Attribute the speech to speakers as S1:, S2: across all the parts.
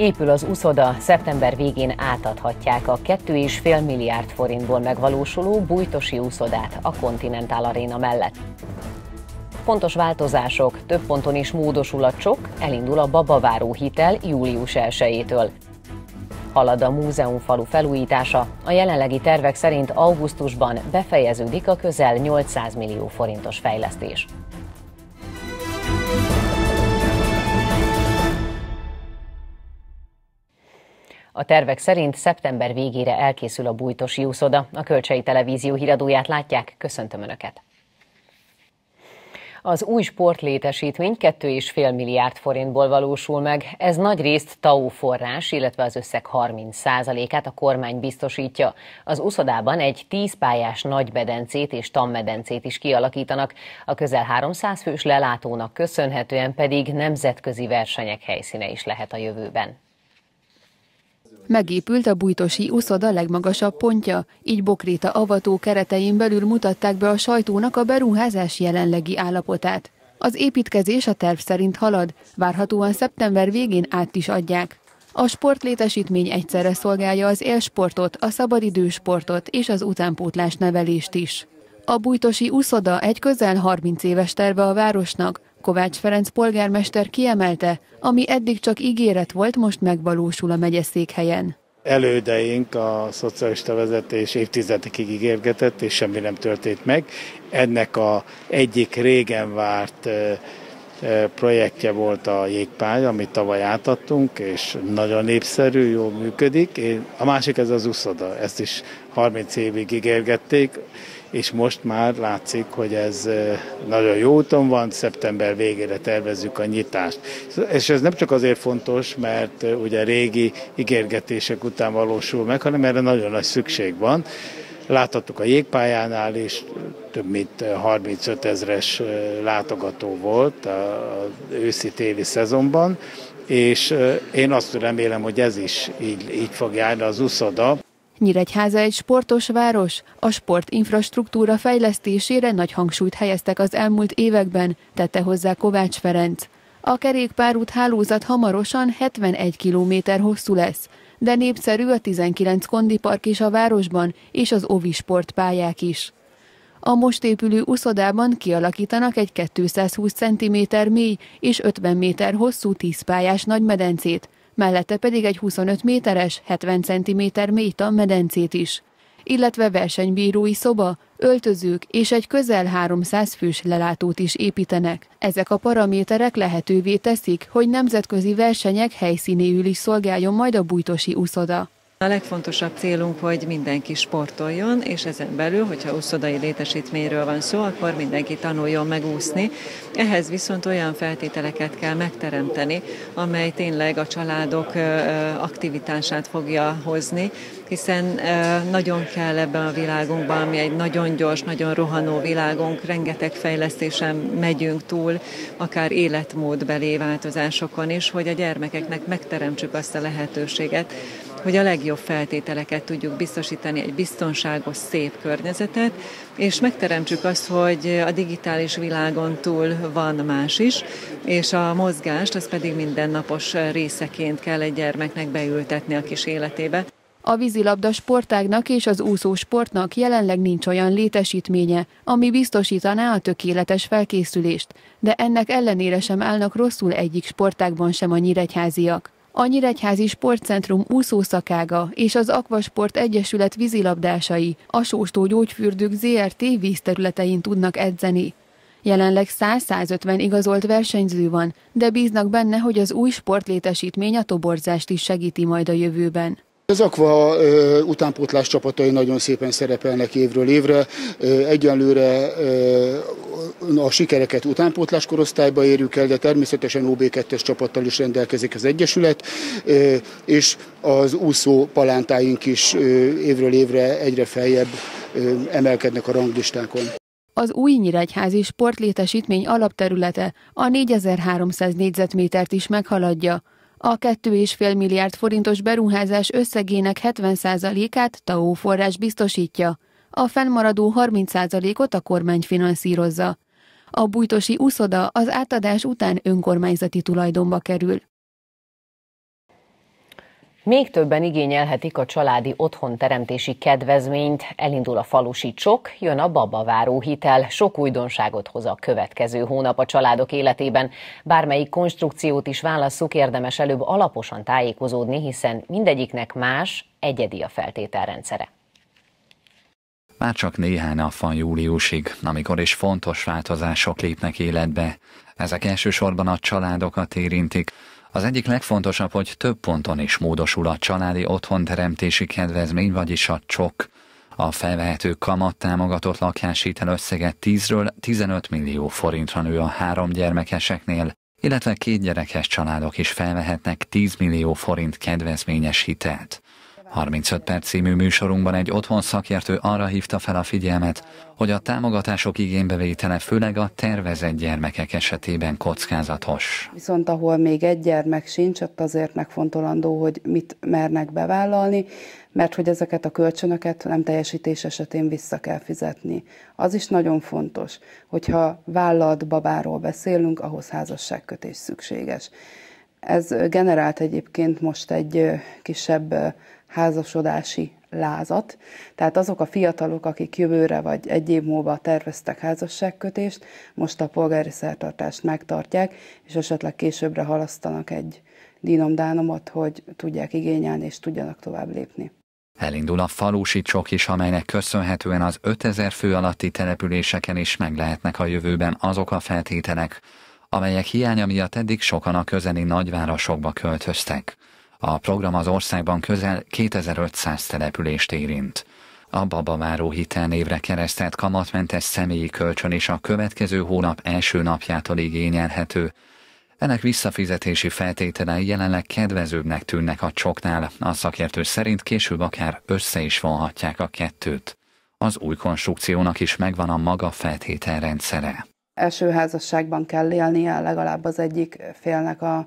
S1: Épül az uszoda, szeptember végén átadhatják a 2,5 milliárd forintból megvalósuló Bújtosi uszodát a Continental Arena mellett. Fontos változások, több ponton is módosul a csok, elindul a babaváró hitel július 1-től. Halad a múzeumfalu felújítása, a jelenlegi tervek szerint augusztusban befejeződik a közel 800 millió forintos fejlesztés. A tervek szerint szeptember végére elkészül a Bújtosi uszoda. A Kölcsei Televízió híradóját látják, köszöntöm Önöket! Az új sportlétesítmény 2,5 milliárd forintból valósul meg. Ez nagyrészt TAO forrás, illetve az összeg 30%-át a kormány biztosítja. Az uszodában egy 10 pályás nagymedencét és tanmedencét is kialakítanak, a közel 300 fős lelátónak köszönhetően pedig nemzetközi versenyek helyszíne is lehet a jövőben.
S2: Megépült a Bújtosi uszoda legmagasabb pontja, így Bokréta avató keretein belül mutatták be a sajtónak a beruházás jelenlegi állapotát. Az építkezés a terv szerint halad, várhatóan szeptember végén át is adják. A sportlétesítmény egyszerre szolgálja az élsportot, a szabadidősportot és az utánpótlás nevelést is. A Bújtosi uszoda egy közel 30 éves terve a városnak. Kovács Ferenc polgármester kiemelte, ami eddig csak ígéret volt, most megvalósul a megyeszékhelyen.
S3: Elődeink, a szocialista vezetés évtizedekig ígérgetett, és semmi nem történt meg. Ennek a egyik régen várt projektje volt a jégpálya, amit tavaly átadtunk, és nagyon népszerű, jól működik. A másik ez az uszoda, ezt is 30 évig ígérgették, és most már látszik, hogy ez nagyon jó úton van, szeptember végére tervezzük a nyitást. És ez nem csak azért fontos, mert ugye régi ígérgetések után valósul meg, hanem erre nagyon nagy szükség van. Láthattuk a jégpályánál is, több mint 35 000-es látogató volt az őszi-téli szezonban, és én azt remélem, hogy ez is így fog járni az uszoda.
S2: Nyíregyháza egy sportos város, a sportinfrastruktúra fejlesztésére nagy hangsúlyt helyeztek az elmúlt években, tette hozzá Kovács Ferenc. A kerékpárút hálózat hamarosan 71 kilométer hosszú lesz, de népszerű a 19 kondipark is a városban, és az ovi sportpályák is. A most épülő uszodában kialakítanak egy 220 cm mély és 50 méter hosszú 10 pályás nagymedencét, mellette pedig egy 25 méteres, 70 cm mély tanmedencét is, illetve versenybírói szoba, öltözők és egy közel 300 fős lelátót is építenek. Ezek a paraméterek lehetővé teszik, hogy nemzetközi versenyek helyszínéül is szolgáljon majd a Bújtosi uszoda.
S4: A legfontosabb célunk, hogy mindenki sportoljon, és ezen belül, hogyha uszodai létesítményről van szó, akkor mindenki tanuljon megúszni. Ehhez viszont olyan feltételeket kell megteremteni, amely tényleg a családok aktivitását fogja hozni, hiszen nagyon kell ebben a világunkban, ami egy nagyon gyors, nagyon rohanó világunk, rengeteg fejlesztésen megyünk túl, akár életmódbeli változásokon is, hogy a gyermekeknek megteremtsük azt a lehetőséget, hogy a legjobb feltételeket tudjuk biztosítani, egy biztonságos, szép környezetet, és megteremtsük azt, hogy a digitális világon túl van más is, és a mozgást az pedig mindennapos részeként kell egy gyermeknek beültetni a kis életébe.
S2: A vízilabda sportágnak és az úszósportnak jelenleg nincs olyan létesítménye, ami biztosítaná a tökéletes felkészülést, de ennek ellenére sem állnak rosszul egyik sportágban sem a nyíregyháziak. A Nyíregyházi Sportcentrum úszószakága és az Akvasport Egyesület vízilabdásai a Sóstó Gyógyfürdők Zrt. Vízterületein tudnak edzeni. Jelenleg 100-150 igazolt versenyző van, de bíznak benne, hogy az új sportlétesítmény a toborzást is segíti majd a jövőben.
S5: Az Aqua utánpótlás csapatai nagyon szépen szerepelnek évről évre. Egyenlőre a sikereket utánpótlás korosztályba érjük el, de természetesen OB2-es csapattal is rendelkezik az Egyesület, és az úszó palántáink is évről évre egyre feljebb emelkednek a ranglistákon.
S2: Az új nyíregyházi sportlétesítmény alapterülete a 4300 négyzetmétert is meghaladja. A 2,5 milliárd forintos beruházás összegének 70%-át TAO forrás biztosítja, a fennmaradó 30%-ot a kormány finanszírozza. A Bújtosi uszoda az átadás után önkormányzati tulajdonba kerül.
S1: Még többen igényelhetik a családi otthonteremtési kedvezményt, elindul a falusi csok, jön a babaváró hitel, sok újdonságot hoz a következő hónap a családok életében. Bármelyik konstrukciót is válasszuk, érdemes előbb alaposan tájékozódni, hiszen mindegyiknek más, egyedi a feltételrendszere.
S6: Már csak néhány nap van júliusig, amikor is fontos változások lépnek életbe. Ezek elsősorban a családokat érintik. Az egyik legfontosabb, hogy több ponton is módosul a családi otthonteremtési kedvezmény, vagyis a csok. A felvehető kamattámogatott lakáshitel összege 10-ről 15 millió forintra nő a 3 gyermekeseknél, illetve 2 gyerekes családok is felvehetnek 10 millió forint kedvezményes hitelt. 35 perc című műsorunkban egy otthon szakértő arra hívta fel a figyelmet, hogy a támogatások igénybevétele főleg a tervezett gyermekek esetében kockázatos.
S7: Viszont ahol még egy gyermek sincs, ott azért megfontolandó, hogy mit mernek bevállalni, mert hogy ezeket a kölcsönöket nem teljesítés esetén vissza kell fizetni. Az is nagyon fontos, hogyha vállalt babáról beszélünk, ahhoz házasságkötés szükséges. Ez generált egyébként most egy kisebb házasodási lázat, tehát azok a fiatalok, akik jövőre vagy egy év múlva terveztek házasságkötést, most a polgári szertartást megtartják, és esetleg későbbre halasztanak egy dínom-dánomot, hogy tudják igényelni és tudjanak tovább lépni.
S6: Elindul a falusi csok is, amelynek köszönhetően az 5000 fő alatti településeken is meg lehetnek a jövőben azok a feltételek, amelyek hiánya miatt eddig sokan a közeli nagyvárosokba költöztek. A program az országban közel 2500 települést érint. A babaváró hitelnévre keresztelt kamatmentes személyi kölcsön is a következő hónap első napjától igényelhető. Ennek visszafizetési feltételei jelenleg kedvezőbbnek tűnnek a csoknál, a szakértő szerint később akár össze is vonhatják a kettőt. Az új konstrukciónak is megvan a maga feltételrendszere.
S7: Első házasságban kell élnie legalább az egyik félnek a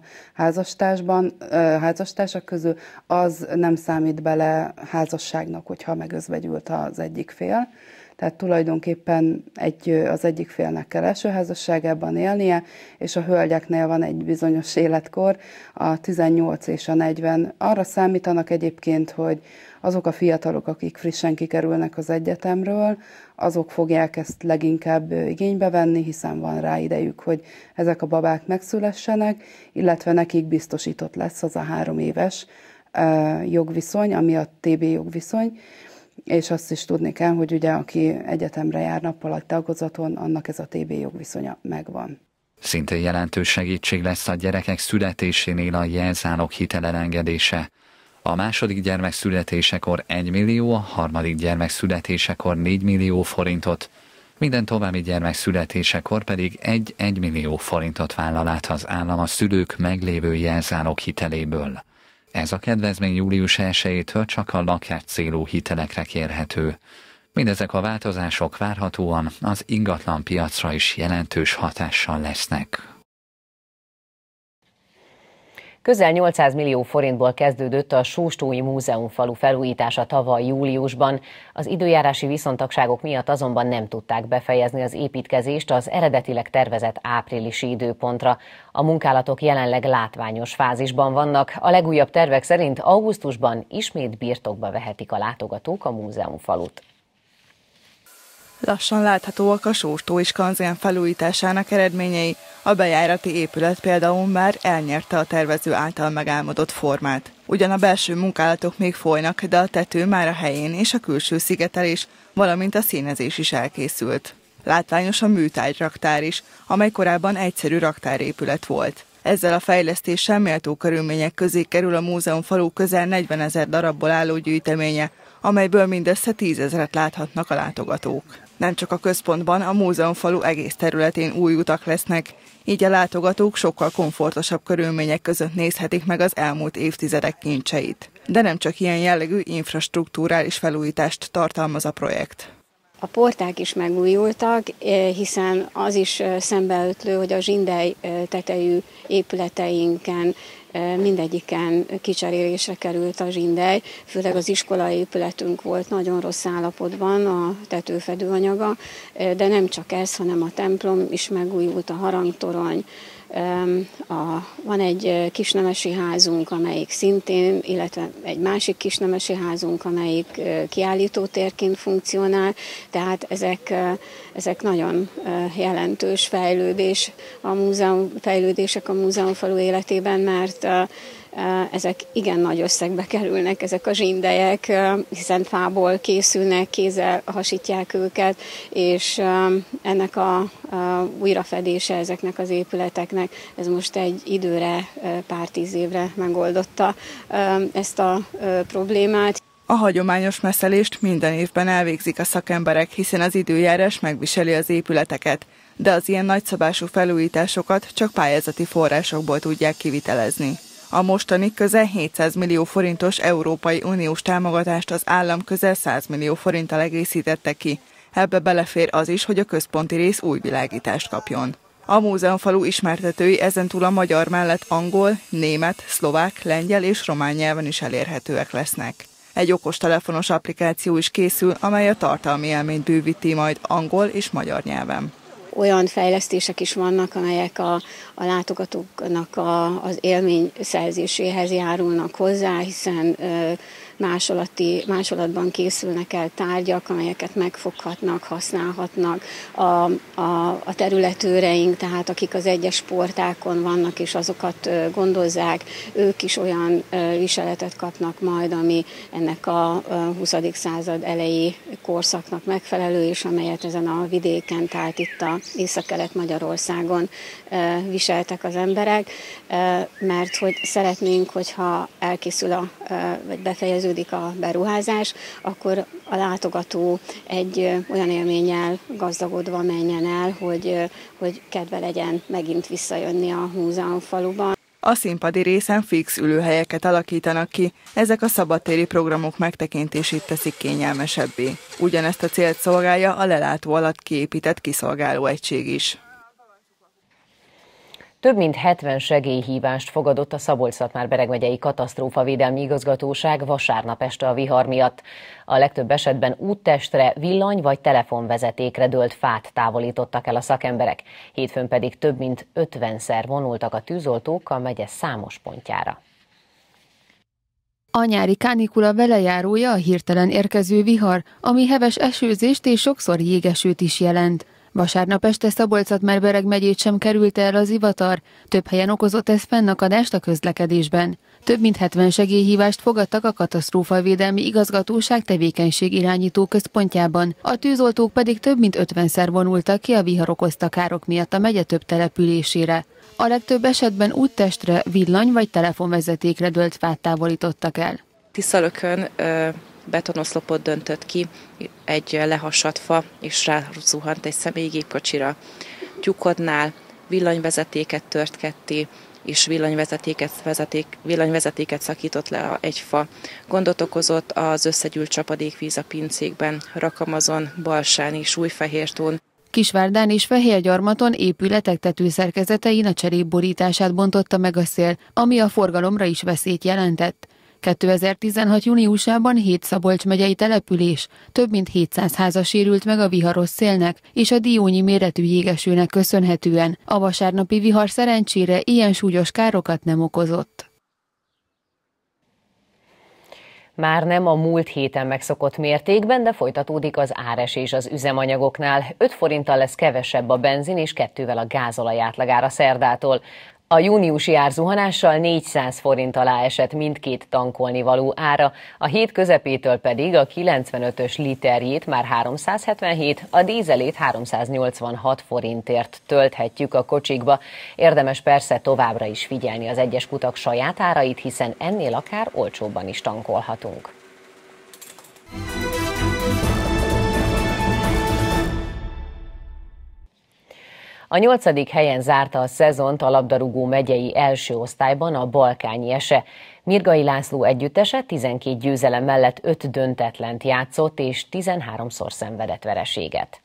S7: házastársak közül, az nem számít bele házasságnak, hogyha megözvegyült az egyik fél. Tehát tulajdonképpen az egyik félnek kell első házasságában élnie, és a hölgyeknél van egy bizonyos életkor, a 18 és a 40. Arra számítanak egyébként, hogy azok a fiatalok, akik frissen kikerülnek az egyetemről, azok fogják ezt leginkább igénybe venni, hiszen van rá idejük, hogy ezek a babák megszülessenek, illetve nekik biztosított lesz az a 3 éves jogviszony, ami a TB jogviszony, és azt is tudni kell, hogy ugye aki egyetemre jár nappal a tagozaton, annak ez a TB jogviszonya megvan.
S6: Szintén jelentős segítség lesz a gyerekek születésénél a jelzálog hitel elengedése. A második gyermek születésekor 1 millió, a harmadik gyermek születésekor 4 millió forintot, minden további gyermek születésekor pedig 1 millió forintot vállal át az állam a szülők meglévő jelzálog hiteléből. Ez a kedvezmény július 1-től csak a lakáscélú hitelekre kérhető. Mindezek a változások várhatóan az ingatlan piacra is jelentős hatással lesznek.
S1: Közel 800 millió forintból kezdődött a Sóstói Múzeumfalu felújítása tavaly júliusban. Az időjárási viszontagságok miatt azonban nem tudták befejezni az építkezést az eredetileg tervezett áprilisi időpontra. A munkálatok jelenleg látványos fázisban vannak. A legújabb tervek szerint augusztusban ismét birtokba vehetik a látogatók a múzeumfalut.
S8: Lassan láthatóak a Sóstói skanzen felújításának eredményei. A bejárati épület például már elnyerte a tervező által megálmodott formát. Ugyan a belső munkálatok még folynak, de a tető már a helyén és a külső szigetelés, valamint a színezés is elkészült. Látványos a műtárgyraktár is, amely korábban egyszerű raktárépület volt. Ezzel a fejlesztéssel méltó körülmények közé kerül a múzeumfalu közel 40 000 darabból álló gyűjteménye, amelyből mindössze 10 000-et láthatnak a látogatók. Nem csak a központban, a múzeumfalu egész területén új utak lesznek, így a látogatók sokkal komfortosabb körülmények között nézhetik meg az elmúlt évtizedek kincseit. De nem csak ilyen jellegű infrastruktúrális felújítást tartalmaz a projekt.
S9: A porták is megújultak, hiszen az is szembeötlő, hogy a zsindely tetejű épületeinken mindegyiken kicserélésre került a zsindely, főleg az iskolai épületünk volt nagyon rossz állapotban, a tetőfedőanyaga, de nem csak ez, hanem a templom is megújult, a harangtorony, Van egy kisnemesi házunk, amelyik szintén, illetve egy másik kisnemesi házunk, amelyik kiállítótérként funkcionál, tehát ezek nagyon jelentős fejlődések a múzeumfalu életében, mert ezek igen nagy összegbe kerülnek, ezek a zsindelyek, hiszen fából készülnek, kézzel hasítják őket, és ennek a újrafedése ezeknek az épületeknek, ez most egy időre, pár 10 évre megoldotta ezt a problémát.
S8: A hagyományos messzelést minden évben elvégzik a szakemberek, hiszen az időjárás megviseli az épületeket, de az ilyen nagyszabású felújításokat csak pályázati forrásokból tudják kivitelezni. A mostani közel 700 millió forintos Európai Uniós támogatást az állam közel 100 millió forinttal egészítette ki. Ebbe belefér az is, hogy a központi rész új világítást kapjon. A múzeumfalu ismertetői ezentúl a magyar mellett angol, német, szlovák, lengyel és román nyelven is elérhetőek lesznek. Egy okostelefonos applikáció is készül, amely a tartalmi élményt bővíti majd angol és magyar nyelven.
S9: Olyan fejlesztések is vannak, amelyek a látogatóknak az élmény szerzéséhez járulnak hozzá, hiszen másolatban készülnek el tárgyak, amelyeket megfoghatnak, használhatnak. A területőreink, tehát akik az egyes sportákon vannak és azokat gondozzák, ők is olyan viseletet kapnak majd, ami ennek a 20. század elejé korszaknak megfelelő, és amelyet ezen a vidéken, tehát itt a Észak-Kelet-Magyarországon viseltek az emberek, mert hogy szeretnénk, hogyha elkészül vagy befejeződik a beruházás, akkor a látogató egy olyan élménnyel gazdagodva menjen el, hogy kedve legyen megint visszajönni a múzeumfaluban.
S8: A színpadi részen fix ülőhelyeket alakítanak ki, ezek a szabadtéri programok megtekintését teszik kényelmesebbé. Ugyanezt a célt szolgálja a lelátó alatt kiépített kiszolgáló egység is.
S1: Több mint 70 segélyhívást fogadott a Szabolcs-Szatmár-Bereg megyei katasztrófavédelmi igazgatóság vasárnap este a vihar miatt. A legtöbb esetben úttestre, villany vagy telefonvezetékre dőlt fát távolítottak el a szakemberek. Hétfőn pedig több mint 50-szer vonultak a tűzoltók a megye számos pontjára.
S2: A nyári kánikula velejárója a hirtelen érkező vihar, ami heves esőzést és sokszor jégesőt is jelent. Vasárnap este Szabolcs-Szatmár-Bereg megyét sem került el az ivatar, több helyen okozott ez fennakadást a közlekedésben. Több mint 70 segélyhívást fogadtak a katasztrófavédelmi igazgatóság tevékenységirányító központjában, a tűzoltók pedig több mint 50-szer vonultak ki a vihar okozta károk miatt a megye több településére. A legtöbb esetben úttestre, villany vagy telefonvezetékre dőlt fát távolítottak el.
S10: Tiszalökön betonoszlopot döntött ki egy lehasadt fa, és rázuhant egy személygépkocsira. Tyukodnál villanyvezetéket tört ketté, és villanyvezetéket szakított le egy fa. Gondot okozott az összegyűlt csapadékvíz a pincékben, Rakamazon, Balsán és Újfehértón.
S2: Kisvárdán és Fehérgyarmaton épületek tetőszerkezetein a cserép borítását bontotta meg a szél, ami a forgalomra is veszélyt jelentett. 2016. júniusában 7 Szabolcs megyei település, több mint 700 házas sérült meg a viharos szélnek és a diónyi méretű jégesőnek köszönhetően. A vasárnapi vihar szerencsére ilyen súlyos károkat nem okozott.
S1: Már nem a múlt héten megszokott mértékben, de folytatódik az áresés az üzemanyagoknál. 5 forinttal lesz kevesebb a benzin és 2-vel a gázolaj átlagára szerdától. A júniusi árzuhanással 400 forint alá esett mindkét tankolnivaló ára, a hét közepétől pedig a 95-ös literjét már 377, a dízelét 386 forintért tölthetjük a kocsikba. Érdemes persze továbbra is figyelni az egyes kutak saját árait, hiszen ennél akár olcsóbban is tankolhatunk. A 8. helyen zárta a szezont a labdarúgó megyei első osztályban a Balkányi Ese. Mirgai László együttese 12 győzelem mellett 5 döntetlent játszott és 13-szor szenvedett vereséget.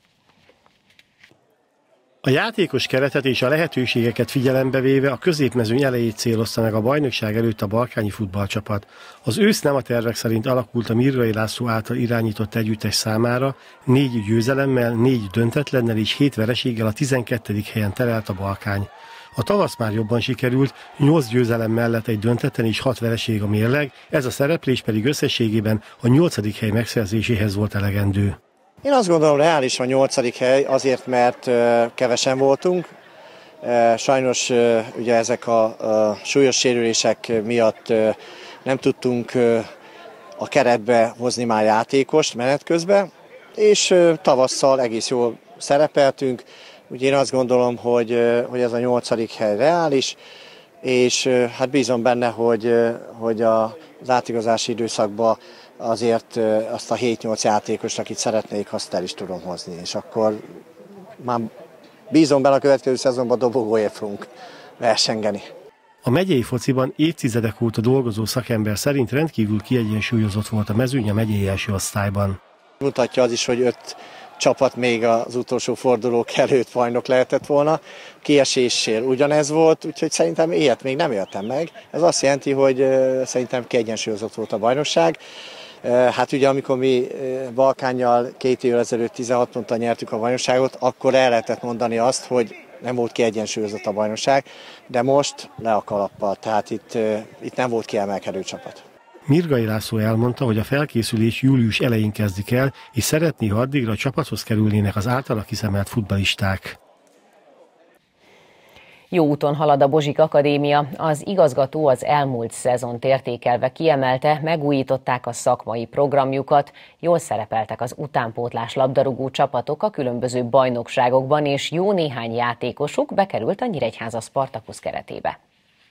S11: A játékos keretet és a lehetőségeket figyelembe véve a középmezőny elejét célozta meg a bajnokság előtt a balkányi futballcsapat. Az ősz nem a tervek szerint alakult a Mirgai László által irányított együttes számára, 4 győzelemmel, 4 döntetlennel és 7 vereséggel a 12. helyen terelt a Balkány. A tavasz már jobban sikerült, 8 győzelem mellett egy döntetlen és 6 vereség a mérleg, ez a szereplés pedig összességében a 8. hely megszerzéséhez volt elegendő.
S12: Én azt gondolom, reális a 8. hely, azért, mert kevesen voltunk. Sajnos ugye ezek a súlyos sérülések miatt nem tudtunk a keretbe hozni már játékost menet közben, és tavasszal egész jól szerepeltünk. Úgy én azt gondolom, hogy ez a 8. hely reális, és hát bízom benne, hogy az átigazási időszakban azért azt a 7-8 játékost, akit szeretnék, azt el is tudom hozni, és akkor már bízom benne, a következő szezonban dobogóért fogunk versengeni.
S11: A megyei fociban évtizedek óta dolgozó szakember szerint rendkívül kiegyensúlyozott volt a mezőny a megyei első osztályban.
S12: Mutatja az is, hogy 5 csapat még az utolsó fordulók előtt bajnok lehetett volna. Kieséssel ugyanez volt, úgyhogy szerintem ilyet még nem éltem meg. Ez azt jelenti, hogy szerintem kiegyensúlyozott volt a bajnokság. Hát ugye amikor mi Balkánnyal 2 évvel ezelőtt 16 ponttal nyertük a bajnokságot, akkor el lehetett mondani azt, hogy nem volt kiegyensúlyozott a bajnokság, de most le a kalappal, tehát itt nem volt kiemelkedő csapat.
S11: Mirgai László elmondta, hogy a felkészülés július elején kezdik el, és szeretné, ha addigra a csapathoz kerülnének az általa kiszemelt futballisták.
S1: Jó úton halad a Bozsik Akadémia. Az igazgató az elmúlt szezont értékelve kiemelte, megújították a szakmai programjukat, jól szerepeltek az utánpótlás labdarúgó csapatok a különböző bajnokságokban, és jó néhány játékosuk bekerült a Nyíregyháza Spartakusz keretébe.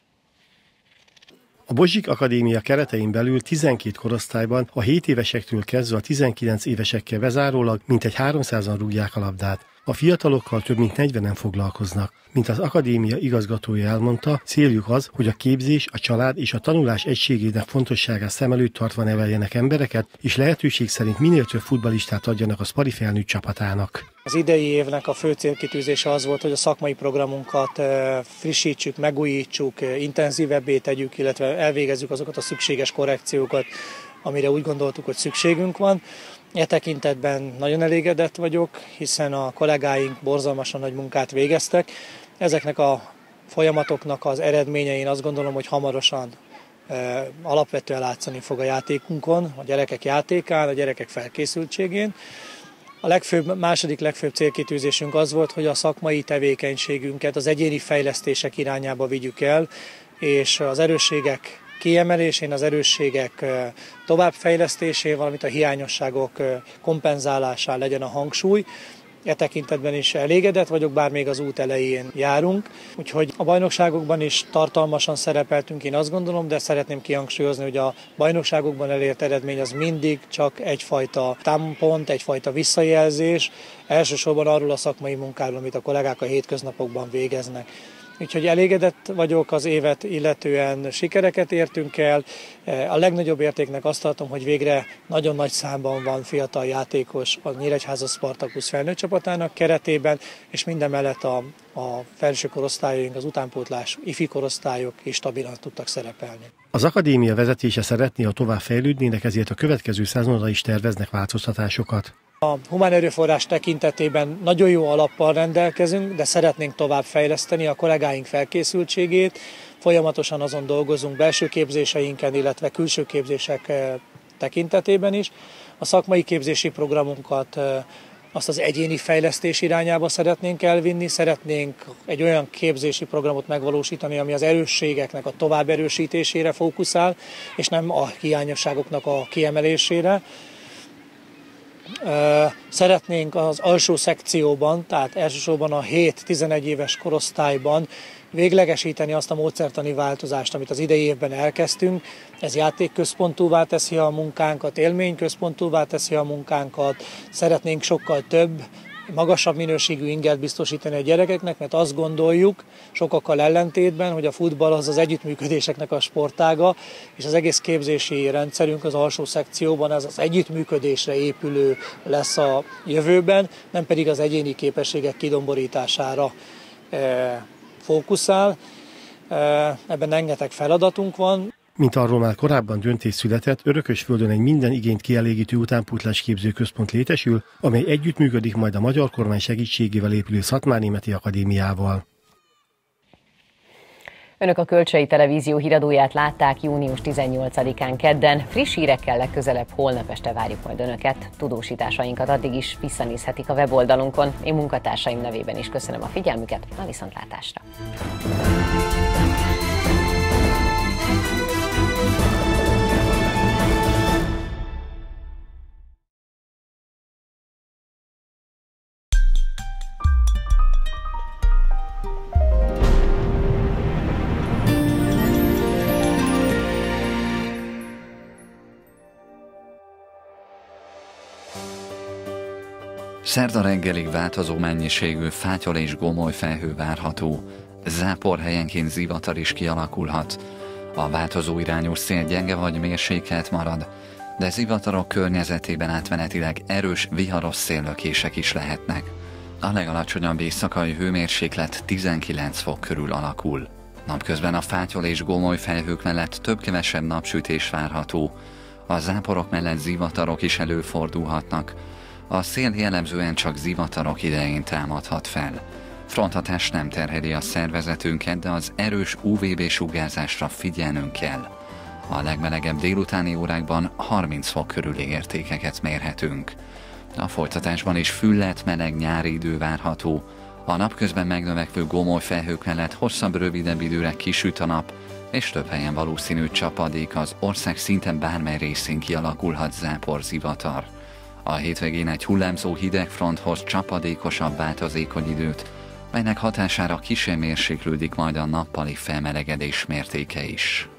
S11: A Bozsik Akadémia keretein belül 12 korosztályban a 7 évesektől kezdve a 19 évesekkel bezárólag mintegy 300-an rúgják a labdát. A fiatalokkal több mint 40-en foglalkoznak. Mint az akadémia igazgatója elmondta, céljuk az, hogy a képzés, a család és a tanulás egységének fontosságát szem előtt tartva neveljenek embereket, és lehetőség szerint minél több futballistát adjanak a Spari felnőtt csapatának.
S13: Az idei évnek a fő célkitűzése az volt, hogy a szakmai programunkat frissítsük, megújítsuk, intenzívebbé tegyük, illetve elvégezzük azokat a szükséges korrekciókat, amire úgy gondoltuk, hogy szükségünk van. E tekintetben nagyon elégedett vagyok, hiszen a kollégáink borzalmasan nagy munkát végeztek. Ezeknek a folyamatoknak az eredménye, én azt gondolom, hogy hamarosan alapvetően látszani fog a játékunkon, a gyerekek játékán, a gyerekek felkészültségén. A második legfőbb célkitűzésünk az volt, hogy a szakmai tevékenységünket az egyéni fejlesztések irányába vigyük el, és az erősségek kiemelésén, az erősségek továbbfejlesztésén, valamint a hiányosságok kompenzálásán legyen a hangsúly. E tekintetben is elégedett vagyok, bár még az út elején járunk. Úgyhogy a bajnokságokban is tartalmasan szerepeltünk, én azt gondolom, de szeretném kihangsúlyozni, hogy a bajnokságokban elért eredmény az mindig csak egyfajta támpont, egyfajta visszajelzés, elsősorban arról a szakmai munkáról, amit a kollégák a hétköznapokban végeznek. Úgyhogy elégedett vagyok, az évet illetően sikereket értünk el. A legnagyobb értéknek azt tartom, hogy végre nagyon nagy számban van fiatal játékos a Nyíregyháza Spartakusz felnőtt csapatának keretében, és mindemellett a felső korosztályaink, az utánpótlás ifi korosztályok is stabilan tudtak szerepelni.
S11: Az akadémia vezetése szeretné, ha tovább fejlődnének, ezért a következő szezonra is terveznek változtatásokat.
S13: A humán erőforrás tekintetében nagyon jó alappal rendelkezünk, de szeretnénk tovább fejleszteni a kollégáink felkészültségét. Folyamatosan azon dolgozunk belső képzéseinken, illetve külső képzések tekintetében is. A szakmai képzési programunkat azt az egyéni fejlesztés irányába szeretnénk elvinni, szeretnénk egy olyan képzési programot megvalósítani, ami az erősségeknek a tovább erősítésére fókuszál, és nem a hiányosságoknak a kiemelésére. Szeretnénk az alsó szekcióban, tehát elsősorban a 7-11 éves korosztályban véglegesíteni azt a módszertani változást, amit az idei évben elkezdtünk. Ez játékközpontúvá teszi a munkánkat, élményközpontúvá teszi a munkánkat. Szeretnénk sokkal több, magasabb minőségű inget biztosítani a gyerekeknek, mert azt gondoljuk, sokakkal ellentétben, hogy a futball az együttműködéseknek a sportága, és az egész képzési rendszerünk az alsó szekcióban ez az együttműködésre épülő lesz a jövőben, nem pedig az egyéni képességek kidomborítására fókuszál. Ebben rengeteg feladatunk van.
S11: Mint arról már korábban döntés született, Örökösföldön egy minden igényt kielégítő utánpótlás képzőközpont létesül, amely együttműködik majd a magyar kormány segítségével épülő Szatmárnémeti Akadémiával.
S1: Önök a Kölcsei Televízió híradóját látták június 18-án kedden. Friss hírekkel legközelebb holnap este várjuk majd Önöket. Tudósításainkat addig is visszanézhetik a weboldalunkon. Én munkatársaim nevében is köszönöm a figyelmüket, a viszontlátásra!
S6: Szerda reggelig változó mennyiségű fátyol és gomoly felhő várható. Zápor helyenként zivatar is kialakulhat. A változó irányú szél gyenge vagy mérsékelt marad, de zivatarok környezetében átmenetileg erős, viharos széllökések is lehetnek. A legalacsonyabb éjszakai hőmérséklet 19 fok körül alakul. Napközben a fátyol és gomoly felhők mellett több-kevesebb napsütés várható. A záporok mellett zivatarok is előfordulhatnak. A szél jellemzően csak zivatarok idején támadhat fel. Fronthatás nem terheli a szervezetünket, de az erős UVB-sugárzásra figyelnünk kell. A legmelegebb délutáni órákban 30 fok körüli értékeket mérhetünk. A folytatásban is füllet, meleg nyári idő várható. A napközben megnövekvő gomoly felhők mellett hosszabb, rövidebb időre kisüt a nap, és több helyen valószínű csapadék, az ország szinte bármely részén kialakulhat záporzivatar. A hétvégén egy hullámzó hidegfronthoz csapadékosabb változékony időt, melynek hatására kisé mérséklődik majd a nappali felmelegedés mértéke is.